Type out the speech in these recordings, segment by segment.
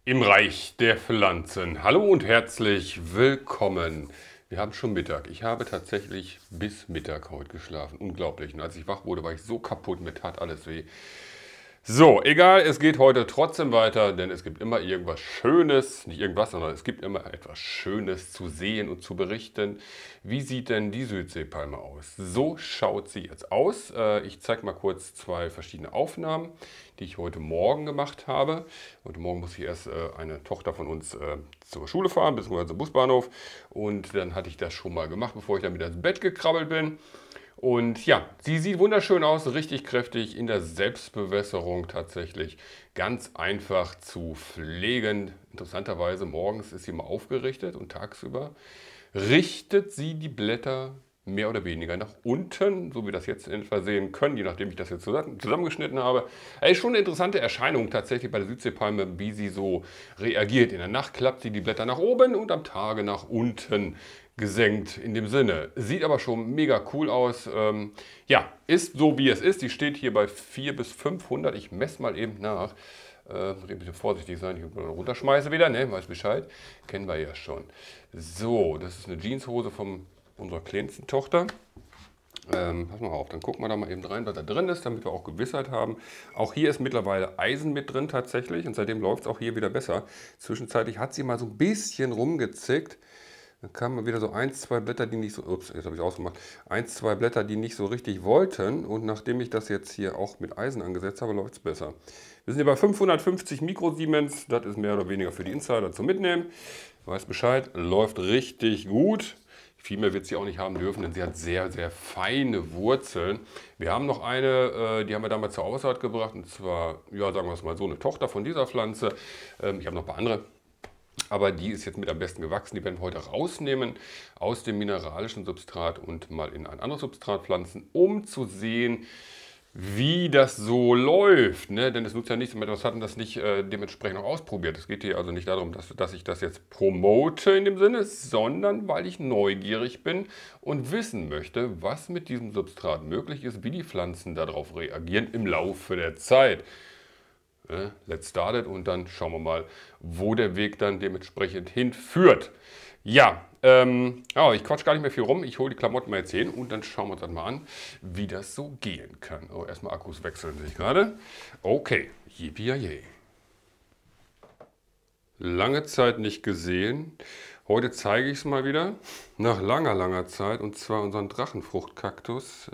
Im Reich der Pflanzen. Hallo und herzlich willkommen. Wir haben schon Mittag. Ich habe tatsächlich bis Mittag heute geschlafen. Unglaublich. Und als ich wach wurde, war ich so kaputt, mir tat alles weh. So, egal, es geht heute trotzdem weiter, denn es gibt immer irgendwas Schönes, nicht irgendwas, sondern es gibt immer etwas Schönes zu sehen und zu berichten. Wie sieht denn die Südseepalme aus? So schaut sie jetzt aus. Ich zeige mal kurz zwei verschiedene Aufnahmen, die ich heute Morgen gemacht habe. Heute Morgen muss ich erst eine Tochter von uns zur Schule fahren, beziehungsweise zum Busbahnhof. Und dann hatte ich das schon mal gemacht, bevor ich dann wieder ins Bett gekrabbelt bin. Und ja, sie sieht wunderschön aus, richtig kräftig in der Selbstbewässerung tatsächlich. Ganz einfach zu pflegen. Interessanterweise morgens ist sie mal aufgerichtet und tagsüber richtet sie die Blätter mehr oder weniger nach unten, so wie wir das jetzt in etwa sehen können, je nachdem ich das jetzt zusammengeschnitten habe. Es ist schon eine interessante Erscheinung tatsächlich bei der Südseepalme, wie sie so reagiert. In der Nacht klappt sie die Blätter nach oben und am Tage nach unten gesenkt in dem Sinne. Sieht aber schon mega cool aus. Ja, ist so wie es ist. Die steht hier bei 400 bis 500. Ich messe mal eben nach. Ein bisschen vorsichtig sein, ich runterschmeiße wieder, ne, weiß Bescheid. Kennen wir ja schon. So, das ist eine Jeanshose von unserer kleinsten Tochter. Pass mal auf, dann gucken wir da mal eben rein, was da drin ist, damit wir auch Gewissheit haben. Auch hier ist mittlerweile Eisen mit drin tatsächlich und seitdem läuft es auch hier wieder besser. Zwischenzeitlich hat sie mal so ein bisschen rumgezickt. Dann kamen wieder so ein, zwei Blätter, die nicht so, ups, jetzt habe ich ausgemacht, ein, zwei Blätter, die nicht so richtig wollten. Und nachdem ich das jetzt hier auch mit Eisen angesetzt habe, läuft es besser. Wir sind hier bei 550 Mikrosiemens. Das ist mehr oder weniger für die Insider zum Mitnehmen. Weiß Bescheid, läuft richtig gut. Viel mehr wird sie auch nicht haben dürfen, denn sie hat sehr, sehr feine Wurzeln. Wir haben noch eine, die haben wir damals zur Aussaat gebracht. Und zwar, ja, sagen wir es mal so, eine Tochter von dieser Pflanze. Ich habe noch ein paar andere. Aber die ist jetzt mit am besten gewachsen. Die werden wir heute rausnehmen aus dem mineralischen Substrat und mal in ein anderes Substrat pflanzen, um zu sehen, wie das so läuft. Ne? Denn es nutzt ja nichts, wenn wir das hatten, das nicht dementsprechend auch ausprobiert. Es geht hier also nicht darum, dass ich das jetzt promote in dem Sinne, sondern weil ich neugierig bin und wissen möchte, was mit diesem Substrat möglich ist, wie die Pflanzen darauf reagieren im Laufe der Zeit. Let's start it und dann schauen wir mal, wo der Weg dann dementsprechend hinführt. Ja, ich quatsch gar nicht mehr viel rum. Ich hole die Klamotten mal jetzt hin und dann schauen wir uns das mal an, wie das so gehen kann. Oh, erstmal Akkus wechseln, sehe ich gerade. Okay, yippie. Lange Zeit nicht gesehen. Heute zeige ich es mal wieder. Nach langer, langer Zeit. Und zwar unseren Drachenfruchtkaktus.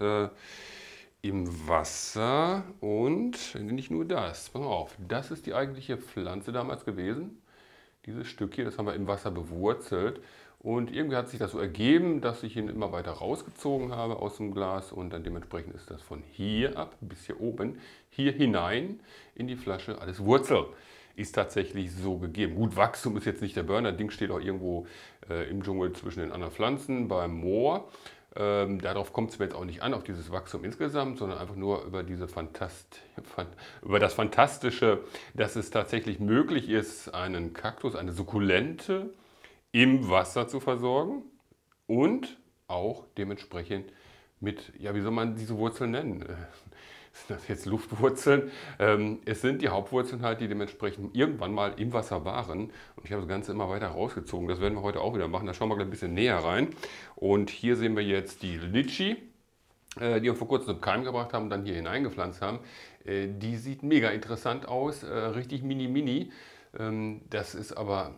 Im Wasser und nicht nur das. Pass mal auf, das ist die eigentliche Pflanze damals gewesen. Dieses Stück hier, das haben wir im Wasser bewurzelt. Und irgendwie hat sich das so ergeben, dass ich ihn immer weiter rausgezogen habe aus dem Glas. Und dann dementsprechend ist das von hier ab bis hier oben, hier hinein in die Flasche alles Wurzel. Ist tatsächlich so gegeben. Gut, Wachstum ist jetzt nicht der Burner. Das Ding steht auch irgendwo im Dschungel zwischen den anderen Pflanzen beim Moor. Darauf kommt es mir jetzt auch nicht an, auf dieses Wachstum insgesamt, sondern einfach nur über, über das Fantastische, dass es tatsächlich möglich ist, einen Kaktus, eine Sukkulente im Wasser zu versorgen und auch dementsprechend mit, ja, wie soll man diese Wurzeln nennen? Sind das jetzt Luftwurzeln? Es sind die Hauptwurzeln halt, die dementsprechend irgendwann mal im Wasser waren. Und ich habe das Ganze immer weiter rausgezogen. Das werden wir heute auch wieder machen. Da schauen wir gleich ein bisschen näher rein. Und hier sehen wir jetzt die Litschi, die wir vor kurzem zum Keim gebracht haben und dann hier hineingepflanzt haben. Die sieht mega interessant aus, richtig mini. Das ist aber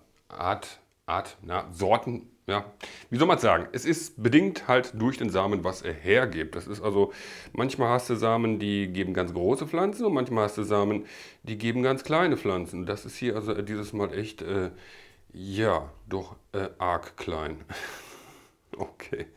Sorten, ja, wie soll man sagen? Es ist bedingt halt durch den Samen, was er hergibt. Das ist also, manchmal hast du Samen, die geben ganz große Pflanzen und manchmal hast du Samen, die geben ganz kleine Pflanzen. Das ist hier also dieses Mal echt, ja, doch arg klein. Okay.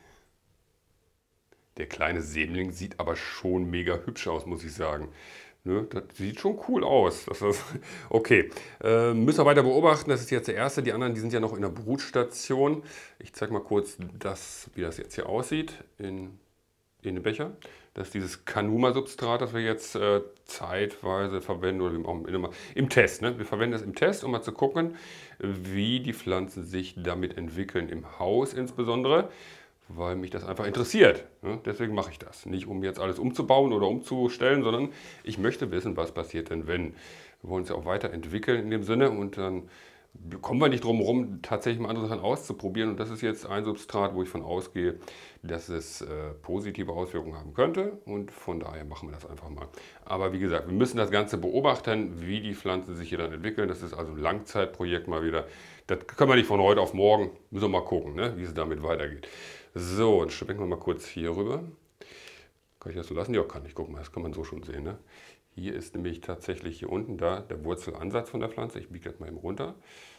Der kleine Sämling sieht aber schon mega hübsch aus, muss ich sagen. Ne, das sieht schon cool aus. Okay, müssen wir weiter beobachten. Das ist jetzt der erste. Die anderen, die sind ja noch in der Brutstation. Ich zeige mal kurz, wie das jetzt hier aussieht in den Becher. Das ist dieses Kanuma-Substrat, das wir jetzt zeitweise verwenden oder auch immer im Test. Ne? Wir verwenden das im Test, um mal zu gucken, wie die Pflanzen sich damit entwickeln, im Haus insbesondere, weil mich das einfach interessiert. Ne? Deswegen mache ich das. Nicht um jetzt alles umzubauen oder umzustellen, sondern ich möchte wissen, was passiert denn, wenn. Wir wollen uns ja auch weiterentwickeln in dem Sinne und dann kommen wir nicht drum herum, tatsächlich mal andere Sachen auszuprobieren. Und das ist jetzt ein Substrat, wo ich von ausgehe, dass es positive Auswirkungen haben könnte. Und von daher machen wir das einfach mal. Aber wie gesagt, wir müssen das Ganze beobachten, wie die Pflanzen sich hier dann entwickeln. Das ist also ein Langzeitprojekt mal wieder. Das können wir nicht von heute auf morgen. Müssen wir mal gucken, ne, wie es damit weitergeht. So, dann schwenken wir mal kurz hier rüber. Kann ich das so lassen? Ja, kann ich. Guck mal, das kann man so schon sehen. Ne? Hier ist nämlich tatsächlich hier unten da der Wurzelansatz von der Pflanze. Ich biege das mal eben runter.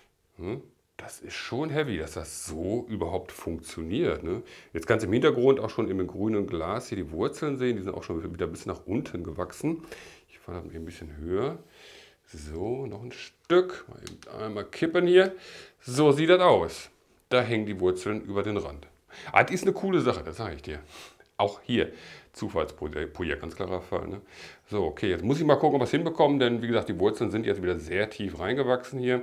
Das ist schon heavy, dass das so überhaupt funktioniert. Ne? Jetzt kannst du im Hintergrund auch schon im grünen Glas hier die Wurzeln sehen. Die sind auch schon wieder bis nach unten gewachsen. Ich fahre das mal ein bisschen höher. So, noch ein Stück. Mal eben einmal kippen hier. So sieht das aus. Da hängen die Wurzeln über den Rand. Ah, das ist eine coole Sache, das sage ich dir. Auch hier Zufallsprojekt, ganz klarer Fall. Ne? So, okay, jetzt muss ich mal gucken, ob wir es hinbekommen, denn wie gesagt, die Wurzeln sind jetzt wieder sehr tief reingewachsen hier.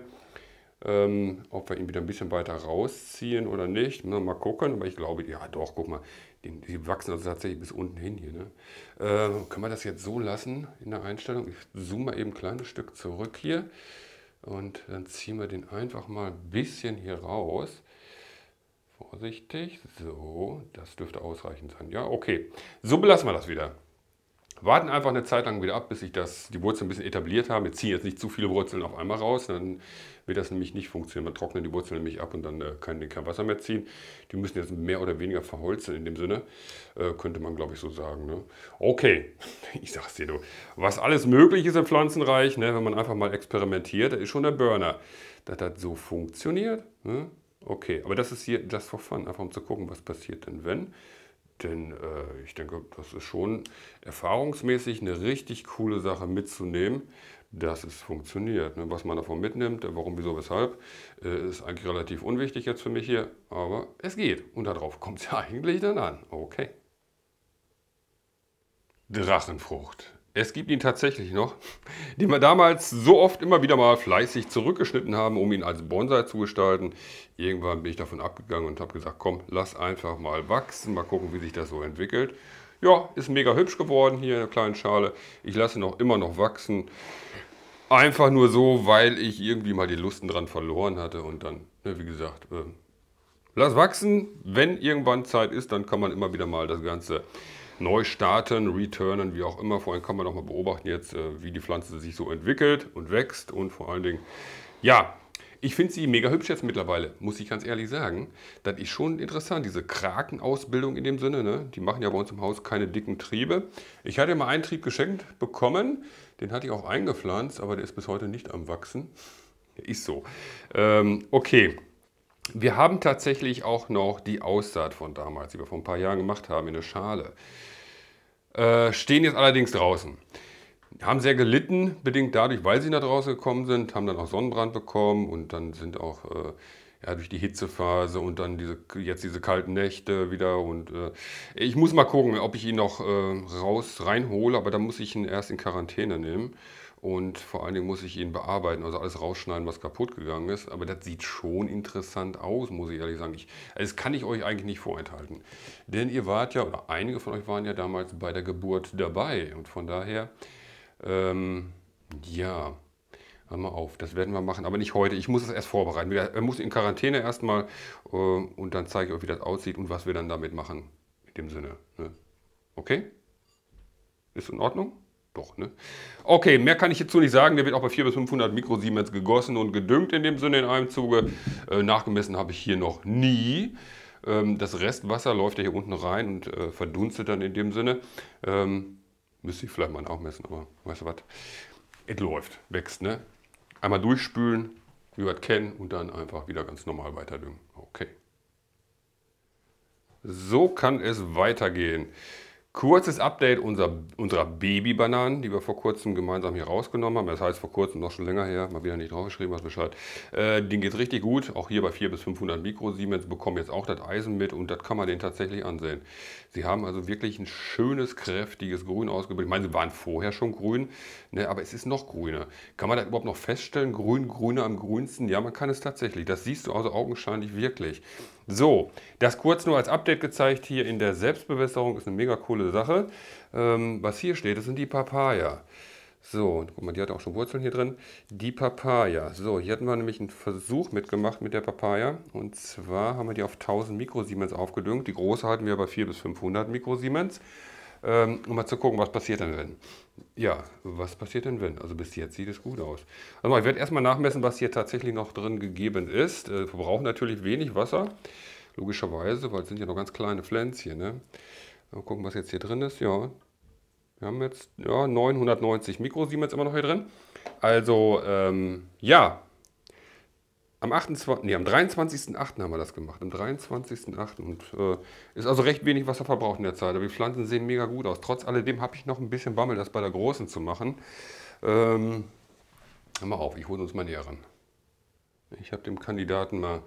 Ob wir ihn wieder ein bisschen weiter rausziehen oder nicht, müssen wir mal gucken. Aber ich glaube, ja doch, guck mal, die wachsen also tatsächlich bis unten hin hier. Ne? Können wir das jetzt so lassen in der Einstellung? Ich zoome mal eben ein kleines Stück zurück hier und dann ziehen wir den einfach mal ein bisschen hier raus. Vorsichtig, so, das dürfte ausreichend sein. Ja, okay, so belassen wir das wieder. Warten einfach eine Zeit lang wieder ab, bis sich die Wurzeln ein bisschen etabliert haben. Wir ziehen jetzt nicht zu viele Wurzeln auf einmal raus, dann wird das nämlich nicht funktionieren. Man trocknet die Wurzeln nämlich ab und dann kann kein Wasser mehr ziehen. Die müssen jetzt mehr oder weniger verholzen in dem Sinne, könnte man glaube ich so sagen. Ne? Okay, ich sag's dir du, was alles möglich ist im Pflanzenreich, ne, wenn man einfach mal experimentiert, das ist schon der Burner, dass das so funktioniert. Ne? Okay, aber das ist hier just for fun, einfach um zu gucken, was passiert denn wenn. Denn ich denke, das ist schon erfahrungsmäßig eine richtig coole Sache mitzunehmen, dass es funktioniert. Ne? Was man davon mitnimmt, warum, wieso, weshalb, ist eigentlich relativ unwichtig jetzt für mich hier. Aber es geht und darauf kommt es ja eigentlich dann an. Okay. Drachenfrucht. Es gibt ihn tatsächlich noch, den wir damals so oft immer wieder mal fleißig zurückgeschnitten haben, um ihn als Bonsai zu gestalten. Irgendwann bin ich davon abgegangen und habe gesagt, komm, lass einfach mal wachsen, mal gucken, wie sich das so entwickelt. Ja, ist mega hübsch geworden hier in der kleinen Schale. Ich lasse ihn auch immer noch wachsen. Einfach nur so, weil ich irgendwie mal die Lusten dran verloren hatte und dann, wie gesagt, lass wachsen. Wenn irgendwann Zeit ist, dann kann man immer wieder mal das Ganze neu starten, returnen, wie auch immer. Vor allem kann man auch mal beobachten jetzt, wie die Pflanze sich so entwickelt und wächst. Und vor allen Dingen, ja, ich finde sie mega hübsch jetzt mittlerweile, muss ich ganz ehrlich sagen. Das ist schon interessant, diese Krakenausbildung in dem Sinne. Ne? Die machen ja bei uns im Haus keine dicken Triebe. Ich hatte mal einen Trieb geschenkt bekommen, den hatte ich auch eingepflanzt, aber der ist bis heute nicht am Wachsen. Der ist so. Okay. Wir haben tatsächlich auch noch die Aussaat von damals, die wir vor ein paar Jahren gemacht haben, in der Schale. Stehen jetzt allerdings draußen. Haben sehr gelitten, bedingt dadurch, weil sie nach draußen gekommen sind, haben dann auch Sonnenbrand bekommen und dann sind auch ja, durch die Hitzephase und dann jetzt diese kalten Nächte wieder. Und ich muss mal gucken, ob ich ihn noch reinhole, aber dann muss ich ihn erst in Quarantäne nehmen. Und vor allen Dingen muss ich ihn bearbeiten, also alles rausschneiden, was kaputt gegangen ist. Aber das sieht schon interessant aus, muss ich ehrlich sagen. Also das kann ich euch eigentlich nicht vorenthalten. Denn ihr wart ja, oder einige von euch waren ja damals bei der Geburt dabei. Und von daher, ja, hör mal auf, das werden wir machen. Aber nicht heute, ich muss es erst vorbereiten. Er muss in Quarantäne erstmal und dann zeige ich euch, wie das aussieht und was wir dann damit machen. In dem Sinne. Ne? Okay? Ist in Ordnung? Doch, ne? Okay, mehr kann ich hierzu nicht sagen. Der wird auch bei 400 bis 500 Mikrosiemens gegossen und gedüngt in dem Sinne in einem Zuge. Nachgemessen habe ich hier noch nie. Das Restwasser läuft ja hier unten rein und verdunstet dann in dem Sinne. Müsste ich vielleicht mal nachmessen, aber weißt du was? Es läuft, wächst, ne? Einmal durchspülen, wie wir es kennen und dann einfach wieder ganz normal weiterdüngen. Okay. So kann es weitergehen. Kurzes Update unserer Babybananen, die wir vor kurzem gemeinsam hier rausgenommen haben. Das heißt vor kurzem, noch schon länger her, mal wieder nicht draufgeschrieben, was Bescheid. Den geht richtig gut, auch hier bei 400 bis 500 Mikrosiemens bekommen jetzt auch das Eisen mit und das kann man denen tatsächlich ansehen. Sie haben also wirklich ein schönes, kräftiges Grün ausgebildet. Ich meine, sie waren vorher schon grün, ne, aber es ist noch grüner. Kann man das überhaupt noch feststellen? Grüner am grünsten? Ja, man kann es tatsächlich. Das siehst du also augenscheinlich wirklich. So, das kurz nur als Update gezeigt hier in der Selbstbewässerung, ist eine mega coole Sache. Was hier steht, das sind die Papaya. So, guck mal, die hat auch schon Wurzeln hier drin. Die Papaya. So, hier hatten wir nämlich einen Versuch mitgemacht mit der Papaya. Und zwar haben wir die auf 1000 Mikrosiemens aufgedüngt. Die große hatten wir bei 400 bis 500 Mikrosiemens. Um mal zu gucken, was passiert denn wenn. Ja, was passiert denn wenn? Also bis jetzt sieht es gut aus. Also ich werde erstmal nachmessen, was hier tatsächlich noch drin gegeben ist. Wir verbrauchen natürlich wenig Wasser, logischerweise, weil es sind ja noch ganz kleine Pflänzchen. Ne? Mal gucken, was jetzt hier drin ist. Ja, wir haben jetzt 990 Mikrosiemens immer noch hier drin. Also, ja, am 23.08. haben wir das gemacht. Am 23.08. Und ist also recht wenig Wasser verbraucht in der Zeit. Aber die Pflanzen sehen mega gut aus. Trotz alledem habe ich noch ein bisschen Bammel, das bei der großen zu machen. Hör mal auf, ich hole uns mal näher ran. Ich habe dem Kandidaten mal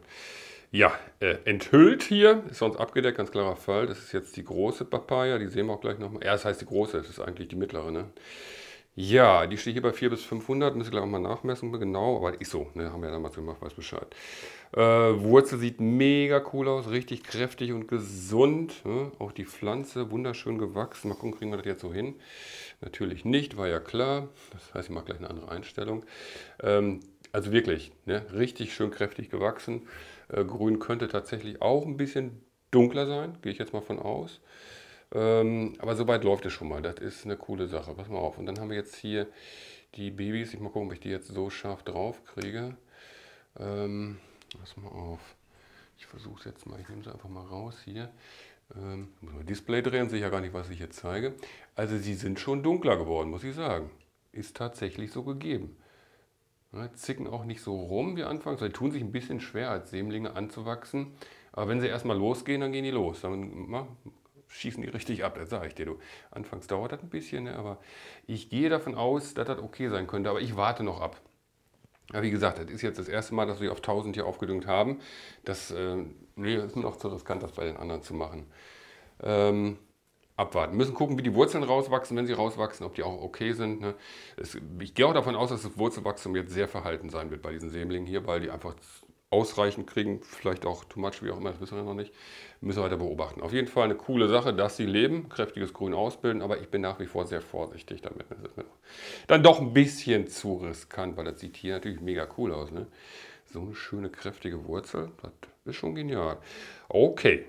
enthüllt hier, ist sonst abgedeckt, ganz klarer Fall. Das ist jetzt die große Papaya, die sehen wir auch gleich nochmal. Ja, das heißt die große, das ist eigentlich die mittlere, ne? Ja, die steht hier bei 400 bis 500, müssen wir gleich auch mal nachmessen, genau, aber ist so, ne, haben wir ja damals gemacht, weiß Bescheid. Wurzel sieht mega cool aus, richtig kräftig und gesund, ne? Auch die Pflanze wunderschön gewachsen. Mal gucken, kriegen wir das jetzt so hin? Natürlich nicht, war ja klar. Das heißt, ich mache gleich eine andere Einstellung. Also wirklich, ne, richtig schön kräftig gewachsen. Grün könnte tatsächlich auch ein bisschen dunkler sein, gehe ich jetzt mal von aus. Aber soweit läuft es schon mal. Das ist eine coole Sache. Pass mal auf. Und dann haben wir jetzt hier die Babys. Ich mal gucken, ob ich die jetzt so scharf drauf kriege. Pass mal auf. Ich versuche es jetzt mal. Ich nehme sie einfach mal raus hier. Muss mal Display drehen, sehe ich ja gar nicht, was ich jetzt zeige. Also sie sind schon dunkler geworden, muss ich sagen. Ist tatsächlich so gegeben. Ja, zicken auch nicht so rum wie anfangs. Sie tun sich ein bisschen schwer, als Sämlinge anzuwachsen. Aber wenn sie erstmal losgehen, dann gehen die los. Dann schießen die richtig ab, das sage ich dir. Du. Anfangs dauert das ein bisschen, ne? Aber ich gehe davon aus, dass das okay sein könnte. Aber ich warte noch ab. Aber wie gesagt, das ist jetzt das erste Mal, dass wir auf 1000 hier aufgedüngt haben. Das ist noch zu riskant, das bei den anderen zu machen. Abwarten. Wir müssen gucken, wie die Wurzeln rauswachsen, wenn sie rauswachsen, ob die auch okay sind. Ne? Ich gehe auch davon aus, dass das Wurzelwachstum jetzt sehr verhalten sein wird bei diesen Sämlingen hier, weil die einfach ausreichend kriegen, vielleicht auch too much, wie auch immer, das wissen wir noch nicht. Müssen wir weiter beobachten. Auf jeden Fall eine coole Sache, dass sie leben, kräftiges Grün ausbilden, aber ich bin nach wie vor sehr vorsichtig damit. Das ist mir dann doch ein bisschen zu riskant, weil das sieht hier natürlich mega cool aus. Ne? So eine schöne, kräftige Wurzel, das ist schon genial. Okay.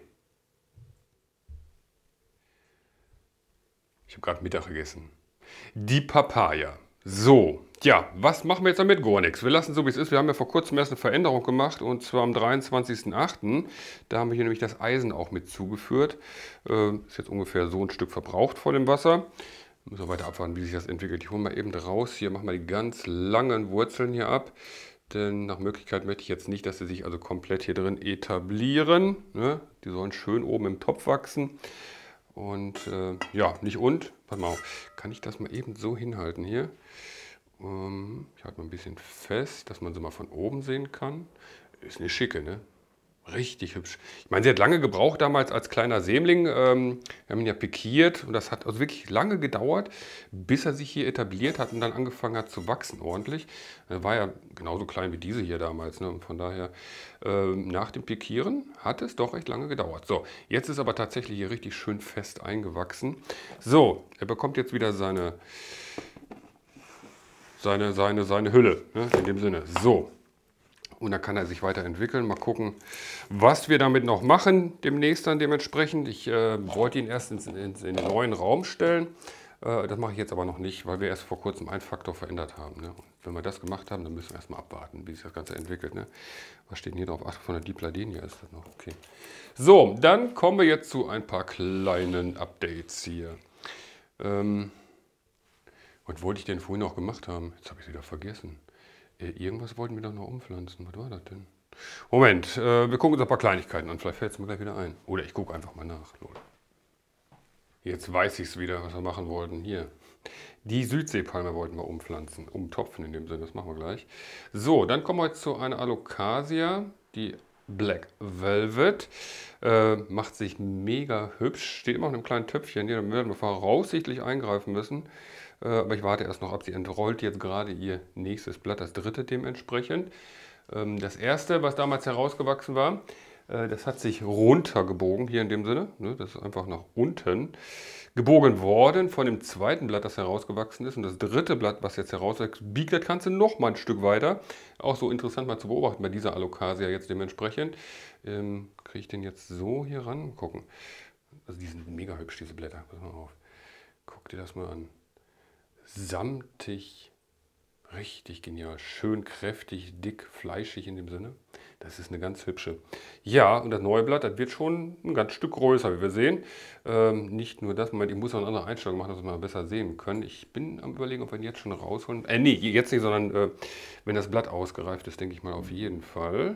Ich habe gerade Mittag gegessen. Die Papaya. So, ja, was machen wir jetzt damit? Gar nichts. Wir lassen so, wie es ist. Wir haben ja vor kurzem erst eine Veränderung gemacht und zwar am 23.08. Da haben wir hier nämlich das Eisen auch mit zugeführt. Ist jetzt ungefähr so ein Stück verbraucht von dem Wasser. Müssen wir weiter abwarten, wie sich das entwickelt. Ich hole mal eben raus. Hier machen wir die ganz langen Wurzeln hier ab. Denn nach Möglichkeit möchte ich jetzt nicht, dass sie sich also komplett hier drin etablieren. Ne? Die sollen schön oben im Topf wachsen. Und ja, nicht und. Warte mal auf. Kann ich das mal eben so hinhalten hier? Ich halte mal ein bisschen fest, dass man sie mal von oben sehen kann. Ist eine schicke, ne? Richtig hübsch. Ich meine, sie hat lange gebraucht damals als kleiner Sämling. Wir haben ihn ja pikiert und das hat also wirklich lange gedauert, bis er sich hier etabliert hat und dann angefangen hat zu wachsen ordentlich. Er war ja genauso klein wie diese hier damals. Ne? Und von daher, nach dem Pikieren hat es doch recht lange gedauert. So, jetzt ist aber tatsächlich hier richtig schön fest eingewachsen. So, er bekommt jetzt wieder seine Hülle, ne? In dem Sinne. So. Und dann kann er sich weiterentwickeln. Mal gucken, was wir damit noch machen, demnächst dann dementsprechend. Ich wollte ihn erst in den neuen Raum stellen. Das mache ich jetzt aber noch nicht, weil wir erst vor kurzem einen Faktor verändert haben. Ne? Und wenn wir das gemacht haben, dann müssen wir erstmal abwarten, wie sich das Ganze entwickelt. Ne? Was steht denn hier drauf? Ach, von der Dipladenia ist das noch. Okay. So, dann kommen wir jetzt zu ein paar kleinen Updates hier. Was wollte ich denn vorhin noch gemacht haben? Jetzt habe ich es wieder vergessen. Irgendwas wollten wir doch noch umpflanzen. Was war das denn? Moment, wir gucken uns ein paar Kleinigkeiten an. Vielleicht fällt es mir gleich wieder ein. Oder ich gucke einfach mal nach. Jetzt weiß ich es wieder, was wir machen wollten. Hier. Die Südseepalme wollten wir umpflanzen. Umtopfen in dem Sinne. Das machen wir gleich. So, dann kommen wir jetzt zu einer Alocasia. Die Black Velvet. Macht sich mega hübsch. Steht immer noch in einem kleinen Töpfchen. Hier werden wir voraussichtlich eingreifen müssen. Aber ich warte erst noch ab. Sie entrollt jetzt gerade ihr nächstes Blatt, das dritte dementsprechend. Das erste, was damals herausgewachsen war, Das hat sich runtergebogen hier in dem Sinne. Ne? Das ist einfach nach unten gebogen worden von dem zweiten Blatt, das herausgewachsen ist. Und das dritte Blatt, was jetzt herauswächst, biegt das Ganze noch mal ein Stück weiter. Auch so interessant mal zu beobachten bei dieser Alocasia jetzt dementsprechend. Kriege ich den jetzt so hier ran? Mal gucken. Also die sind mega hübsch, diese Blätter. Pass mal auf. Guck dir das mal an. Samtig. Richtig genial. Schön kräftig, dick, fleischig in dem Sinne. Das ist eine ganz hübsche. Ja, und das neue Blatt, das wird schon ein ganz Stück größer, wie wir sehen. Nicht nur das, Moment, ich muss noch eine andere Einstellung machen, dass wir mal besser sehen können. Ich bin am Überlegen, ob wir ihn jetzt schon rausholen. Nee, jetzt nicht, sondern wenn das Blatt ausgereift ist, denke ich mal auf jeden Fall.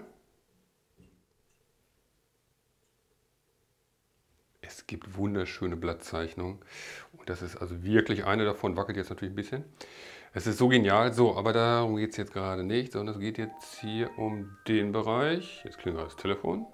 Es gibt wunderschöne Blattzeichnungen. Und das ist also wirklich eine davon, wackelt jetzt natürlich ein bisschen. Es ist so genial. So, aber darum geht es jetzt gerade nicht, sondern es geht jetzt hier um den Bereich. Jetzt klingelt das Telefon.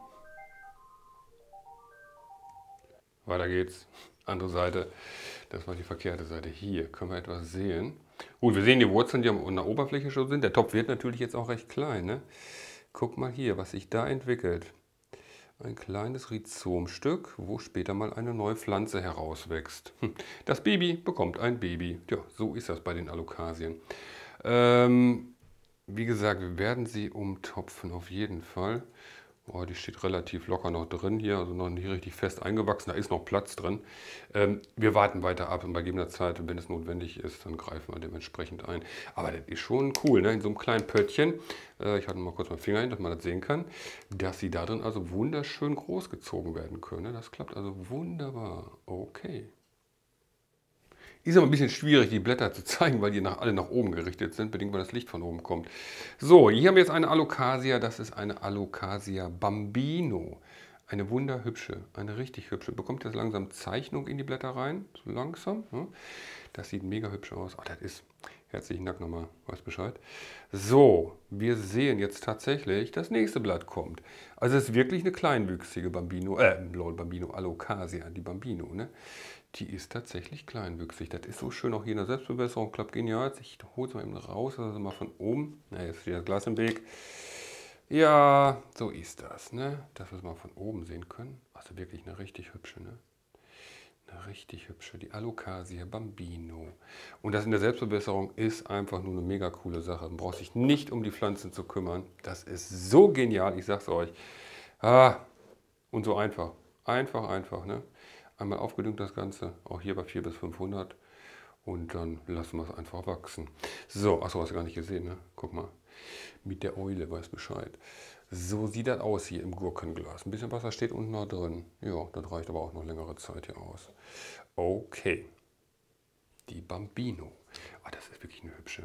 Weiter geht's. Andere Seite. Das war die verkehrte Seite. Hier können wir etwas sehen. Gut, wir sehen die Wurzeln, die an der Oberfläche schon sind. Der Topf wird natürlich jetzt auch recht klein. Ne? Guck mal hier, was sich da entwickelt. Ein kleines Rhizomstück, wo später mal eine neue Pflanze herauswächst. Das Baby bekommt ein Baby. Ja, so ist das bei den Alokasien. Wie gesagt, wir werden sie umtopfen auf jeden Fall. Oh, die steht relativ locker noch drin hier, also noch nicht richtig fest eingewachsen. Da ist noch Platz drin. Wir warten weiter ab und bei gegebener Zeit, wenn es notwendig ist, dann greifen wir dementsprechend ein. Aber das ist schon cool, ne? In so einem kleinen Pöttchen. Ich halte mal kurz meinen Finger hin, dass man das sehen kann, dass sie da drin also wunderschön großgezogen werden können. Ne? Das klappt also wunderbar. Okay. Ist aber ein bisschen schwierig, die Blätter zu zeigen, weil die alle nach oben gerichtet sind, bedingt weil das Licht von oben kommt. So, hier haben wir jetzt eine Alocasia, das ist eine Alocasia Bambino. Eine wunderhübsche, eine richtig hübsche. Bekommt jetzt langsam Zeichnung in die Blätter rein, so langsam. Ne? Das sieht mega hübsch aus. Oh, das ist, herzlichen Dank nochmal, weiß Bescheid. So, wir sehen jetzt tatsächlich, das nächste Blatt kommt. Also es ist wirklich eine kleinwüchsige Bambino, Bambino, Alocasia, die Bambino, ne? Die ist tatsächlich kleinwüchsig. Das ist so schön auch hier in der Selbstbewässerung. Klappt genial. Ich hole es mal eben raus, also mal von oben. Na, jetzt steht das Glas im Weg. Ja, so ist das, ne? Dass wir es mal von oben sehen können. Also wirklich eine richtig hübsche, ne? Eine richtig hübsche. Die Alocasia Bambino. Und das in der Selbstbewässerung ist einfach nur eine mega coole Sache. Man braucht sich nicht um die Pflanzen zu kümmern. Das ist so genial, ich sag's euch. Und so einfach. Einfach, ne? Einmal aufgedüngt das Ganze, auch hier bei 400 bis 500 und dann lassen wir es einfach wachsen. So, achso, hast du gar nicht gesehen, ne? Guck mal, mit der Eule, weiß Bescheid. So sieht das aus hier im Gurkenglas. Ein bisschen Wasser steht unten noch drin. Ja, das reicht aber auch noch längere Zeit hier aus. Okay, die Bambino. Ah, das ist wirklich eine hübsche.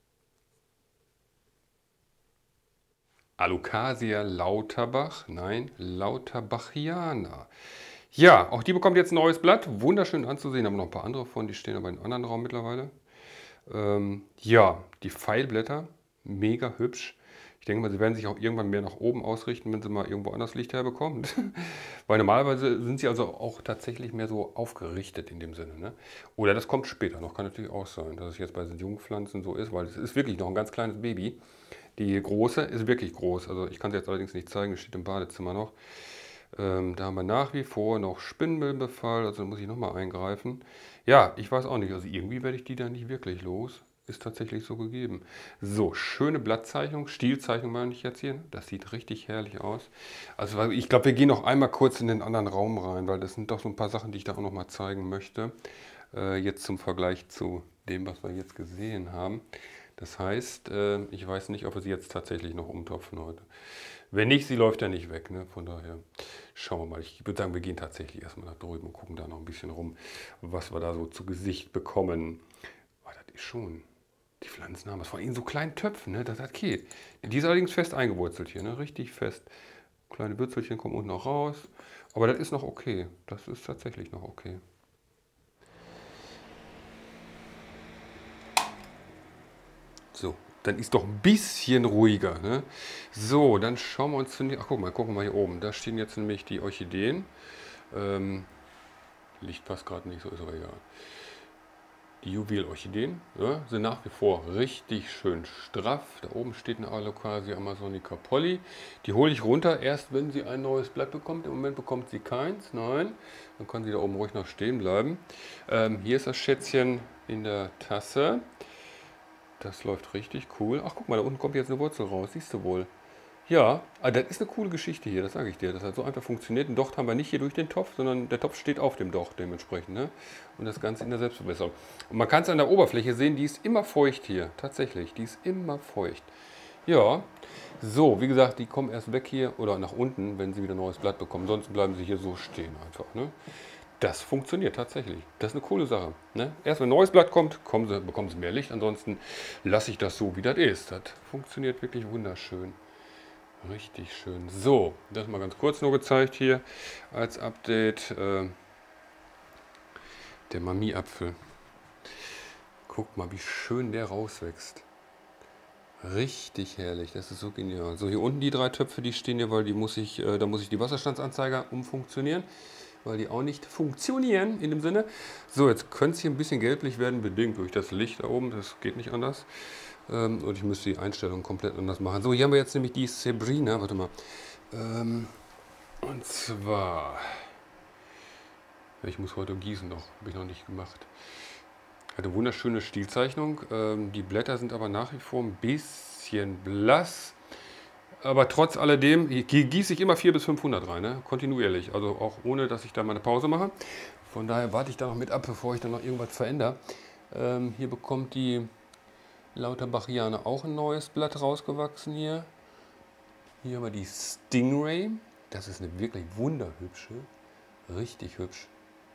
Alocasia Lauterbach, nein, Lauterbachiana. Ja, auch die bekommt jetzt ein neues Blatt. Wunderschön anzusehen. Haben noch ein paar andere von, die stehen aber in einem anderen Raum mittlerweile. Ja, die Pfeilblätter, mega hübsch. Ich denke mal, sie werden sich auch irgendwann mehr nach oben ausrichten, wenn sie mal irgendwo anders Licht herbekommen. Weil normalerweise sind sie also auch tatsächlich mehr so aufgerichtet in dem Sinne. Ne? Oder das kommt später noch, kann natürlich auch sein, dass es jetzt bei den Jungpflanzen so ist, weil es ist wirklich noch ein ganz kleines Baby. Die große ist wirklich groß. Also ich kann sie jetzt allerdings nicht zeigen, die steht im Badezimmer noch. Da haben wir nach wie vor noch Spinnmilbenbefall, also da muss ich nochmal eingreifen. Ja, ich weiß auch nicht, also irgendwie werde ich die da nicht wirklich los. Ist tatsächlich so gegeben. So, schöne Blattzeichnung, Stielzeichnung meine ich jetzt hier. Das sieht richtig herrlich aus. Also ich glaube, wir gehen noch einmal kurz in den anderen Raum rein, weil das sind doch so ein paar Sachen, die ich da auch nochmal zeigen möchte. Jetzt zum Vergleich zu dem, was wir jetzt gesehen haben. Das heißt, ich weiß nicht, ob wir sie jetzt tatsächlich noch umtopfen heute. Wenn nicht, sie läuft ja nicht weg. Ne? Von daher schauen wir mal. Ich würde sagen, wir gehen tatsächlich erstmal nach drüben und gucken da noch ein bisschen rum, was wir da so zu Gesicht bekommen. Oh, das ist schon, die Pflanzen haben es vor allem in so kleinen Töpfen, ne? Das geht. Die ist allerdings fest eingewurzelt hier, ne? Richtig fest. Kleine Würzelchen kommen unten noch raus. Aber das ist noch okay. Das ist tatsächlich noch okay. So, dann ist doch ein bisschen ruhiger. Ne? So, dann schauen wir uns... Ach, guck mal, gucken wir mal hier oben. Da stehen jetzt nämlich die Orchideen. Licht passt gerade nicht, so ist aber egal. Die Juwel-Orchideen, ja, sind nach wie vor richtig schön straff. Da oben steht eine Alocasia amazonica Polly. Die hole ich runter, erst wenn sie ein neues Blatt bekommt. Im Moment bekommt sie keins, nein. Dann kann sie da oben ruhig noch stehen bleiben. Hier ist das Schätzchen in der Tasse. Das läuft richtig cool. Ach, guck mal, da unten kommt jetzt eine Wurzel raus, siehst du wohl. Ja, das ist eine coole Geschichte hier, das sage ich dir. Das hat so einfach funktioniert. Einen Docht haben wir nicht hier durch den Topf, sondern der Topf steht auf dem Docht dementsprechend. Ne? Und das Ganze in der Selbstverbesserung. Und man kann es an der Oberfläche sehen, die ist immer feucht hier. Tatsächlich, die ist immer feucht. Ja, so, wie gesagt, die kommen erst weg hier oder nach unten, wenn sie wieder neues Blatt bekommen. Sonst bleiben sie hier so stehen einfach. Ne? Das funktioniert tatsächlich. Das ist eine coole Sache. Ne? Erst wenn ein neues Blatt kommt, bekommen sie mehr Licht. Ansonsten lasse ich das so, wie das ist. Das funktioniert wirklich wunderschön. Richtig schön. So, das mal ganz kurz nur gezeigt hier als Update. Der Mami-Apfel. Guck mal, wie schön der rauswächst. Richtig herrlich, das ist so genial. So, hier unten die 3 Töpfe, die stehen hier, weil da muss ich die Wasserstandsanzeiger umfunktionionieren, weil die auch nicht funktionieren in dem Sinne. So, jetzt könnte es hier ein bisschen gelblich werden, bedingt durch das Licht da oben, das geht nicht anders. Und ich müsste die Einstellung komplett anders machen. So, hier haben wir jetzt nämlich die Sabrina, warte mal. Und zwar, ich muss heute gießen noch, habe ich noch nicht gemacht. Hat eine wunderschöne Stilzeichnung. Die Blätter sind aber nach wie vor ein bisschen blass. Aber trotz alledem gieße ich immer 400 bis 500 rein, ne? Kontinuierlich. Also auch ohne, dass ich da mal eine Pause mache. Von daher warte ich da noch mit ab, bevor ich dann noch irgendwas verändere. Hier bekommt die Lauterbachianer auch ein neues Blatt rausgewachsen hier. Hier haben wir die Stingray. Das ist eine wirklich wunderhübsche. Richtig hübsch.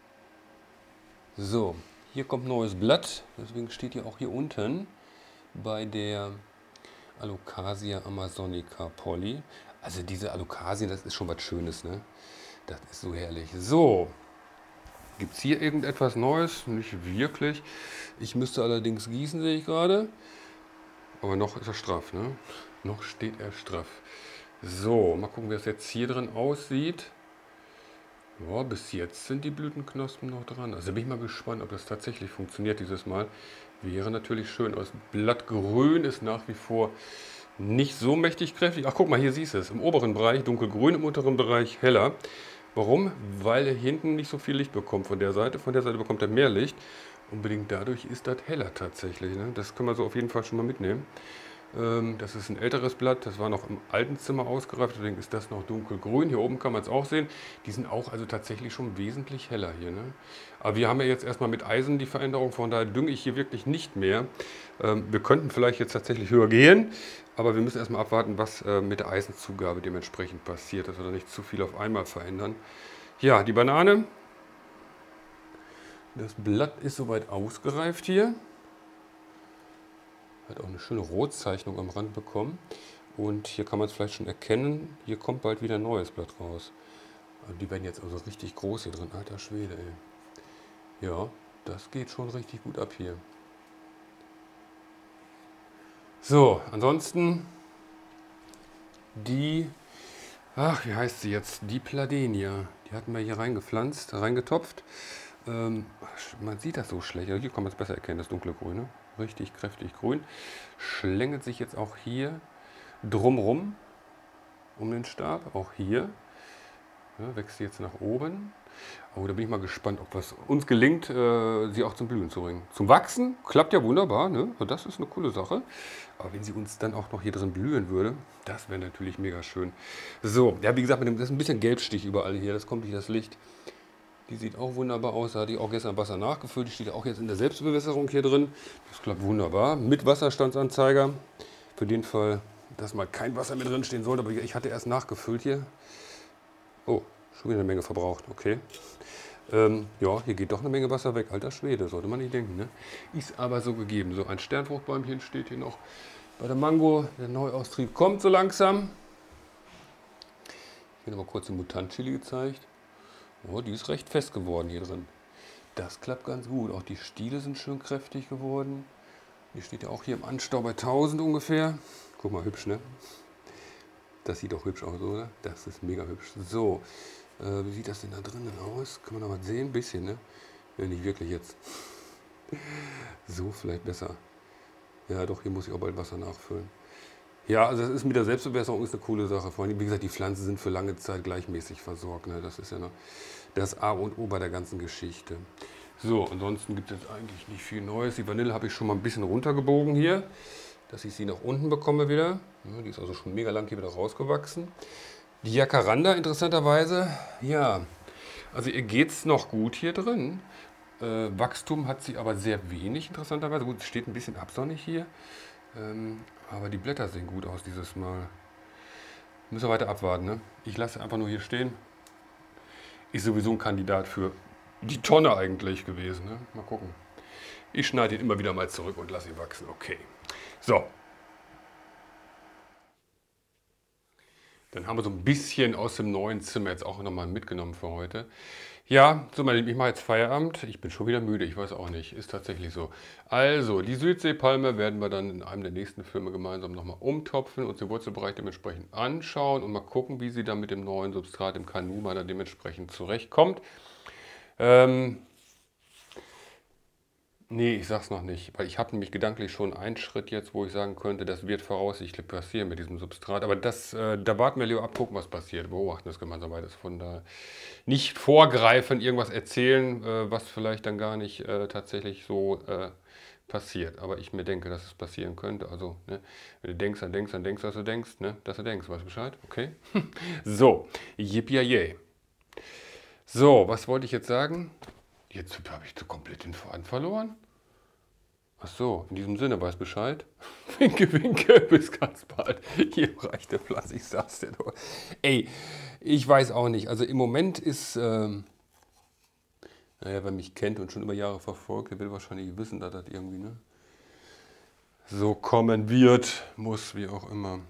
So, hier kommt neues Blatt. Deswegen steht hier auch hier unten bei der Alocasia amazonica Polly. Also diese Alocasien, das ist schon was Schönes, ne? Das ist so herrlich. So, gibt es hier irgendetwas Neues? Nicht wirklich. Ich müsste allerdings gießen, sehe ich gerade. Aber noch ist er straff, ne? Noch steht er straff. So, mal gucken, wie es jetzt hier drin aussieht. Ja, bis jetzt sind die Blütenknospen noch dran. Also bin ich mal gespannt, ob das tatsächlich funktioniert dieses Mal. Wäre natürlich schön. Das Blattgrün ist nach wie vor nicht so mächtig kräftig. Ach, guck mal, hier siehst du es. Im oberen Bereich dunkelgrün, im unteren Bereich heller. Warum? Weil er hinten nicht so viel Licht bekommt von der Seite. Von der Seite bekommt er mehr Licht. Unbedingt dadurch ist das heller tatsächlich. Ne? Das können wir so auf jeden Fall schon mal mitnehmen. Das ist ein älteres Blatt, das war noch im alten Zimmer ausgereift, deswegen ist das noch dunkelgrün. Hier oben kann man es auch sehen. Die sind auch also tatsächlich schon wesentlich heller hier. Ne? Aber wir haben ja jetzt erstmal mit Eisen die Veränderung, von daher dünge ich hier wirklich nicht mehr. Wir könnten vielleicht jetzt tatsächlich höher gehen, aber wir müssen erstmal abwarten, was mit der Eisenzugabe dementsprechend passiert, dass wir da nicht zu viel auf einmal verändern. Ja, die Banane. Das Blatt ist soweit ausgereift hier. Hat auch eine schöne Rotzeichnung am Rand bekommen. Und hier kann man es vielleicht schon erkennen, hier kommt bald wieder ein neues Blatt raus. Die werden jetzt also richtig groß hier drin. Alter Schwede, ey. Ja, das geht schon richtig gut ab hier. So, ansonsten die, ach, wie heißt sie jetzt? Die Pladenia. Die hatten wir hier reingepflanzt, reingetopft. Man sieht das so schlecht. Hier kann man es besser erkennen, das dunkle Grün. Ne? Richtig kräftig grün. Schlängelt sich jetzt auch hier drumrum um den Stab. Auch hier. Ja, wächst sie jetzt nach oben. Oh, da bin ich mal gespannt, ob es uns gelingt, sie auch zum Blühen zu bringen. Zum Wachsen klappt ja wunderbar. Ne? Das ist eine coole Sache. Aber wenn sie uns dann auch noch hier drin blühen würde, das wäre natürlich mega schön. So, ja, wie gesagt, das ist ein bisschen Gelbstich überall hier. Das kommt durch das Licht. Die sieht auch wunderbar aus. Da hatte ich auch gestern Wasser nachgefüllt. Die steht auch jetzt in der Selbstbewässerung hier drin. Das klappt wunderbar. Mit Wasserstandsanzeiger. Für den Fall, dass mal kein Wasser mehr drin stehen sollte. Aber ich hatte erst nachgefüllt hier. Oh, schon wieder eine Menge verbraucht. Okay. Ja, hier geht doch eine Menge Wasser weg. Alter Schwede, sollte man nicht denken. Ne? Ist aber so gegeben. So ein Sternfruchtbäumchen steht hier noch bei der Mango. Der Neuaustrieb kommt so langsam. Ich habe noch mal kurz den Mutant-Chili gezeigt. Oh, die ist recht fest geworden hier drin. Das klappt ganz gut. Auch die Stiele sind schön kräftig geworden. Die steht ja auch hier im Anstau bei 1000 ungefähr. Guck mal, hübsch, ne? Das sieht auch hübsch aus, oder? Das ist mega hübsch. So, wie sieht das denn da drinnen aus? Kann man noch was sehen? Ein bisschen, ne? Ja, nicht wirklich jetzt. So vielleicht besser. Ja, doch, hier muss ich auch bald Wasser nachfüllen. Ja, also das ist mit der Selbstbewässerung ist eine coole Sache. Vor allem, wie gesagt, die Pflanzen sind für lange Zeit gleichmäßig versorgt. Ne? Das ist ja noch das A und O bei der ganzen Geschichte. So, ansonsten gibt es eigentlich nicht viel Neues. Die Vanille habe ich schon mal ein bisschen runtergebogen hier, dass ich sie nach unten bekomme wieder. Ja, die ist also schon mega lang hier wieder rausgewachsen. Die Jacaranda interessanterweise, ja, also ihr geht es noch gut hier drin. Wachstum hat sie aber sehr wenig interessanterweise. Gut, es steht ein bisschen absonnig hier. Aber die Blätter sehen gut aus dieses Mal. Müssen wir weiter abwarten, ne? Ich lasse einfach nur hier stehen. Ist sowieso ein Kandidat für die Tonne eigentlich gewesen, ne? Mal gucken. Ich schneide ihn immer wieder mal zurück und lasse ihn wachsen. Okay. So. Dann haben wir so ein bisschen aus dem neuen Zimmer jetzt auch nochmal mitgenommen für heute. Ja, so meine Lieben, ich mache jetzt Feierabend. Ich bin schon wieder müde, ich weiß auch nicht. Ist tatsächlich so. Also, die Südseepalme werden wir dann in einem der nächsten Filme gemeinsam nochmal umtopfen, uns den Wurzelbereich dementsprechend anschauen und mal gucken, wie sie dann mit dem neuen Substrat im Kanuma dann dementsprechend zurechtkommt. Nee, ich sag's noch nicht, weil ich habe nämlich gedanklich schon einen Schritt jetzt, wo ich sagen könnte, das wird voraussichtlich passieren mit diesem Substrat. Aber das, da warten wir lieber ab, gucken, was passiert, beobachten das gemeinsam weiter. Von da nicht vorgreifen, irgendwas erzählen, was vielleicht dann gar nicht tatsächlich so passiert. Aber ich mir denke, dass es passieren könnte. Also, ne, wenn du denkst, dann denkst, dann denkst, dass du denkst, ne, dass du denkst, weißt du Bescheid? Okay? So, yippie. So, was wollte ich jetzt sagen? Jetzt habe ich so komplett den Faden verloren. Ach so, in diesem Sinne, weiß Bescheid. Winke, winke, bis ganz bald. Hier reicht der Platz, ich sag's dir doch. Ey, ich weiß auch nicht. Also im Moment ist, naja, wer mich kennt und schon über Jahre verfolgt, der will wahrscheinlich wissen, dass das irgendwie, ne, so kommen wird, muss, wie auch immer.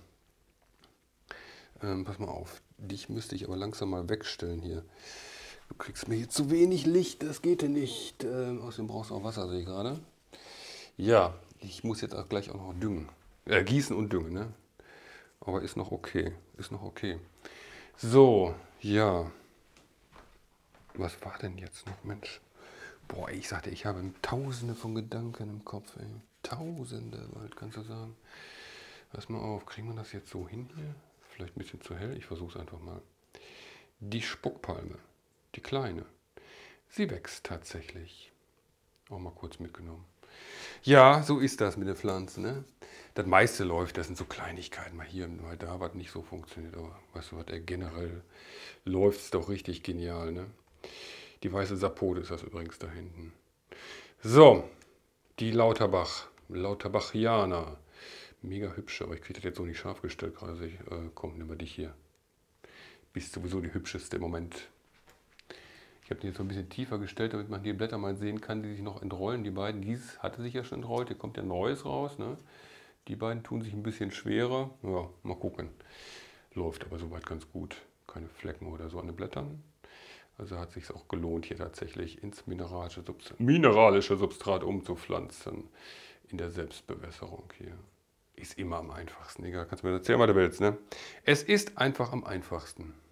Pass mal auf, dich müsste ich aber langsam mal wegstellen hier. Du kriegst mir hier zu wenig Licht, das geht ja nicht. Außerdem brauchst du auch Wasser, sehe ich gerade. Ja, ich muss jetzt auch gleich auch noch düngen. Gießen und düngen, ne? Aber ist noch okay, ist noch okay. So, ja. Was war denn jetzt noch, Mensch? Boah, ey, ich sagte, ich habe tausende von Gedanken im Kopf, ey. Tausende, bald kannst du sagen. Pass mal auf, kriegen wir das jetzt so hin hier? Vielleicht ein bisschen zu hell, ich versuche es einfach mal. Die Spuckpalme. Die kleine. Sie wächst tatsächlich. Auch mal kurz mitgenommen. Ja, so ist das mit den Pflanzen. Ne? Das meiste läuft, das sind so Kleinigkeiten, mal hier und mal da, was nicht so funktioniert. Aber weißt du was, generell läuft es doch richtig genial. Ne? Die weiße Sapote ist das übrigens da hinten. So, die Lauterbachianer. Mega hübsch, aber ich kriege das jetzt so nicht scharf gestellt gerade. Komm, nimm mal dich hier. Bist sowieso die hübscheste im Moment. Ich habe die jetzt so ein bisschen tiefer gestellt, damit man die Blätter mal sehen kann, die sich noch entrollen. Die beiden, dies hatte sich ja schon entrollt, hier kommt ja Neues raus. Ne? Die beiden tun sich ein bisschen schwerer. Ja, mal gucken. Läuft aber soweit ganz gut. Keine Flecken oder so an den Blättern. Also hat es sich auch gelohnt, hier tatsächlich ins mineralische Substrat umzupflanzen. In der Selbstbewässerung hier. Ist immer am einfachsten. Egal, kannst du mir erzählen, was du willst. Ne? Es ist einfach am einfachsten.